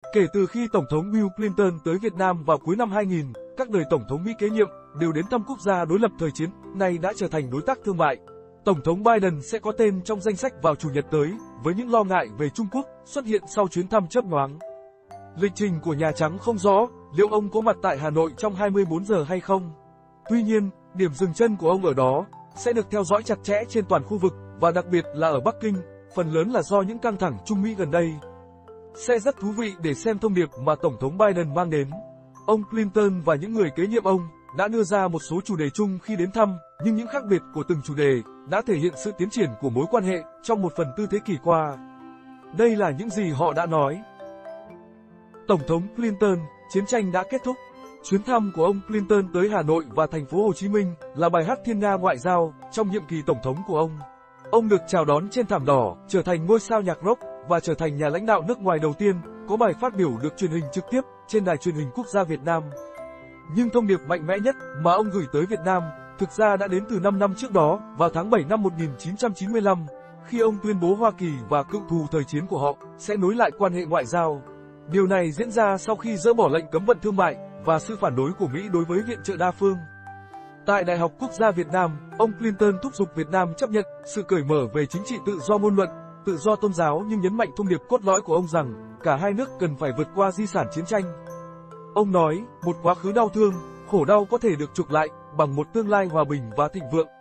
Kể từ khi Tổng thống Bill Clinton tới Việt Nam vào cuối năm 2000, các đời Tổng thống Mỹ kế nhiệm đều đến thăm quốc gia đối lập thời chiến, nay đã trở thành đối tác thương mại. Tổng thống Biden sẽ có tên trong danh sách vào Chủ nhật tới, với những lo ngại về Trung Quốc xuất hiện sau chuyến thăm chớp nhoáng. Lịch trình của Nhà Trắng không rõ liệu ông có mặt tại Hà Nội trong 24 giờ hay không. Tuy nhiên, điểm dừng chân của ông ở đó sẽ được theo dõi chặt chẽ trên toàn khu vực, và đặc biệt là ở Bắc Kinh, phần lớn là do những căng thẳng Trung Mỹ gần đây. Sẽ rất thú vị để xem thông điệp mà Tổng thống Biden mang đến. Ông Clinton và những người kế nhiệm ông đã đưa ra một số chủ đề chung khi đến thăm, nhưng những khác biệt của từng chủ đề đã thể hiện sự tiến triển của mối quan hệ trong một phần tư thế kỷ qua. Đây là những gì họ đã nói. Tổng thống Clinton, chiến tranh đã kết thúc. Chuyến thăm của ông Clinton tới Hà Nội và thành phố Hồ Chí Minh là bài hát thiên nga ngoại giao trong nhiệm kỳ tổng thống của ông. Ông được chào đón trên thảm đỏ, trở thành ngôi sao nhạc rock và trở thành nhà lãnh đạo nước ngoài đầu tiên có bài phát biểu được truyền hình trực tiếp trên đài truyền hình quốc gia Việt Nam. Nhưng thông điệp mạnh mẽ nhất mà ông gửi tới Việt Nam thực ra đã đến từ 5 năm trước đó, vào tháng 7 năm 1995, khi ông tuyên bố Hoa Kỳ và cựu thù thời chiến của họ sẽ nối lại quan hệ ngoại giao. Điều này diễn ra sau khi dỡ bỏ lệnh cấm vận thương mại và sự phản đối của Mỹ đối với viện trợ đa phương. Tại Đại học Quốc gia Việt Nam, ông Clinton thúc giục Việt Nam chấp nhận sự cởi mở về chính trị tự do ngôn luận, tự do tôn giáo, nhưng nhấn mạnh thông điệp cốt lõi của ông rằng cả hai nước cần phải vượt qua di sản chiến tranh. Ông nói, một quá khứ đau thương, khổ đau có thể được chuộc lại bằng một tương lai hòa bình và thịnh vượng.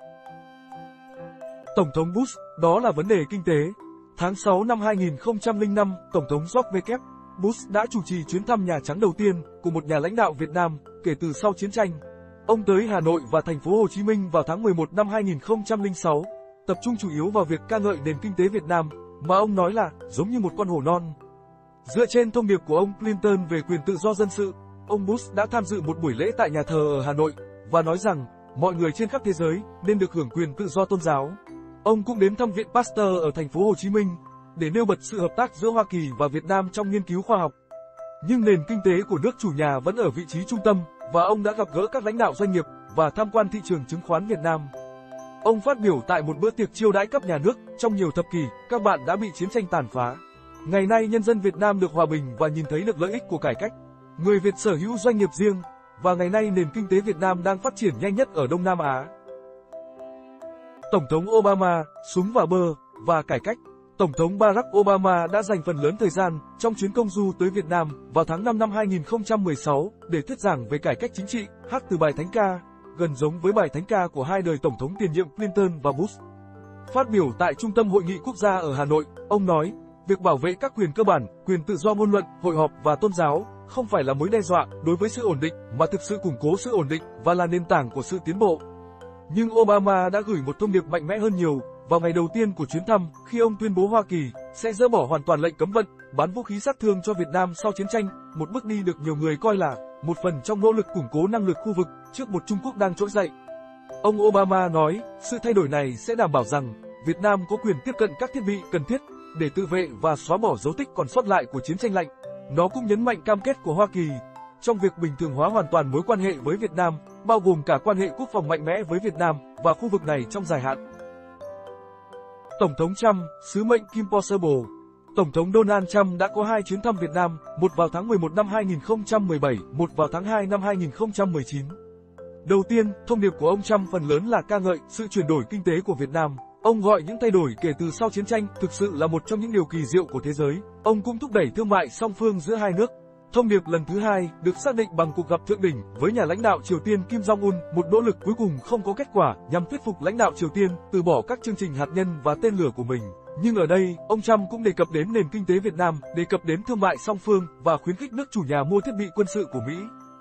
Tổng thống Bush, đó là vấn đề kinh tế. Tháng 6 năm 2005, Tổng thống George W. Bush đã chủ trì chuyến thăm Nhà Trắng đầu tiên của một nhà lãnh đạo Việt Nam kể từ sau chiến tranh. Ông tới Hà Nội và thành phố Hồ Chí Minh vào tháng 11 năm 2006, tập trung chủ yếu vào việc ca ngợi nền kinh tế Việt Nam, mà ông nói là giống như một con hổ non. Dựa trên thông điệp của ông Clinton về quyền tự do dân sự, ông Bush đã tham dự một buổi lễ tại nhà thờ ở Hà Nội và nói rằng mọi người trên khắp thế giới nên được hưởng quyền tự do tôn giáo. Ông cũng đến thăm Viện Pasteur ở thành phố Hồ Chí Minh để nêu bật sự hợp tác giữa Hoa Kỳ và Việt Nam trong nghiên cứu khoa học. Nhưng nền kinh tế của nước chủ nhà vẫn ở vị trí trung tâm, và ông đã gặp gỡ các lãnh đạo doanh nghiệp và tham quan thị trường chứng khoán Việt Nam. Ông phát biểu tại một bữa tiệc chiêu đãi cấp nhà nước, trong nhiều thập kỷ, các bạn đã bị chiến tranh tàn phá. Ngày nay nhân dân Việt Nam được hòa bình và nhìn thấy được lợi ích của cải cách. Người Việt sở hữu doanh nghiệp riêng, và ngày nay nền kinh tế Việt Nam đang phát triển nhanh nhất ở Đông Nam Á. Tổng thống Obama, súng và bơ, và cải cách. Tổng thống Barack Obama đã dành phần lớn thời gian trong chuyến công du tới Việt Nam vào tháng 5 năm 2016 để thuyết giảng về cải cách chính trị, hát từ bài thánh ca, gần giống với bài thánh ca của hai đời Tổng thống tiền nhiệm Clinton và Bush. Phát biểu tại Trung tâm Hội nghị Quốc gia ở Hà Nội, ông nói, việc bảo vệ các quyền cơ bản, quyền tự do ngôn luận, hội họp và tôn giáo không phải là mối đe dọa đối với sự ổn định, mà thực sự củng cố sự ổn định và là nền tảng của sự tiến bộ. Nhưng Obama đã gửi một thông điệp mạnh mẽ hơn nhiều vào ngày đầu tiên của chuyến thăm, khi ông tuyên bố Hoa Kỳ sẽ dỡ bỏ hoàn toàn lệnh cấm vận bán vũ khí sát thương cho Việt Nam sau chiến tranh, một bước đi được nhiều người coi là một phần trong nỗ lực củng cố năng lực khu vực trước một Trung Quốc đang trỗi dậy. Ông Obama nói, sự thay đổi này sẽ đảm bảo rằng Việt Nam có quyền tiếp cận các thiết bị cần thiết để tự vệ và xóa bỏ dấu tích còn sót lại của chiến tranh lạnh. Nó cũng nhấn mạnh cam kết của Hoa Kỳ trong việc bình thường hóa hoàn toàn mối quan hệ với Việt Nam, bao gồm cả quan hệ quốc phòng mạnh mẽ với Việt Nam và khu vực này trong dài hạn. Tổng thống Trump, sứ mệnh Kim Possible. Tổng thống Donald Trump đã có 2 chuyến thăm Việt Nam, một vào tháng 11 năm 2017, một vào tháng 2 năm 2019. Đầu tiên, thông điệp của ông Trump phần lớn là ca ngợi sự chuyển đổi kinh tế của Việt Nam. Ông gọi những thay đổi kể từ sau chiến tranh thực sự là một trong những điều kỳ diệu của thế giới. Ông cũng thúc đẩy thương mại song phương giữa hai nước. Thông điệp lần thứ hai được xác định bằng cuộc gặp thượng đỉnh với nhà lãnh đạo Triều Tiên Kim Jong-un, một nỗ lực cuối cùng không có kết quả nhằm thuyết phục lãnh đạo Triều Tiên từ bỏ các chương trình hạt nhân và tên lửa của mình. Nhưng ở đây, ông Trump cũng đề cập đến nền kinh tế Việt Nam, đề cập đến thương mại song phương và khuyến khích nước chủ nhà mua thiết bị quân sự của Mỹ.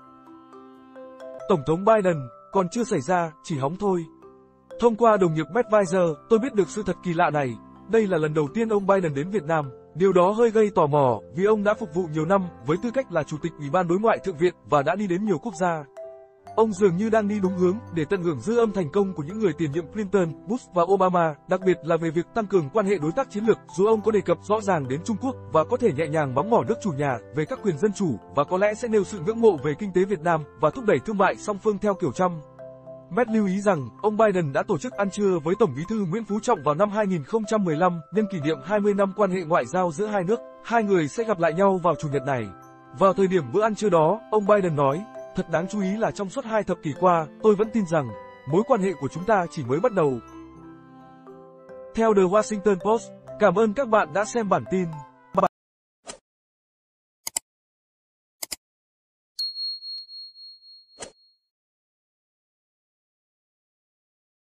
Tổng thống Biden, còn chưa xảy ra, chỉ hóng thôi. Thông qua đồng nghiệp Medvisor, tôi biết được sự thật kỳ lạ này. Đây là lần đầu tiên ông Biden đến Việt Nam. Điều đó hơi gây tò mò, vì ông đã phục vụ nhiều năm với tư cách là Chủ tịch Ủy ban Đối ngoại Thượng viện và đã đi đến nhiều quốc gia. Ông dường như đang đi đúng hướng để tận hưởng dư âm thành công của những người tiền nhiệm Clinton, Bush và Obama, đặc biệt là về việc tăng cường quan hệ đối tác chiến lược, dù ông có đề cập rõ ràng đến Trung Quốc và có thể nhẹ nhàng mắng mỏ nước chủ nhà về các quyền dân chủ và có lẽ sẽ nêu sự ngưỡng mộ về kinh tế Việt Nam và thúc đẩy thương mại song phương theo kiểu Trump. Met lưu ý rằng, ông Biden đã tổ chức ăn trưa với Tổng bí thư Nguyễn Phú Trọng vào năm 2015 nhân kỷ niệm 20 năm quan hệ ngoại giao giữa hai nước. Hai người sẽ gặp lại nhau vào Chủ nhật này. Vào thời điểm bữa ăn trưa đó, ông Biden nói, thật đáng chú ý là trong suốt 2 thập kỷ qua, tôi vẫn tin rằng, mối quan hệ của chúng ta chỉ mới bắt đầu. Theo The Washington Post, cảm ơn các bạn đã xem bản tin.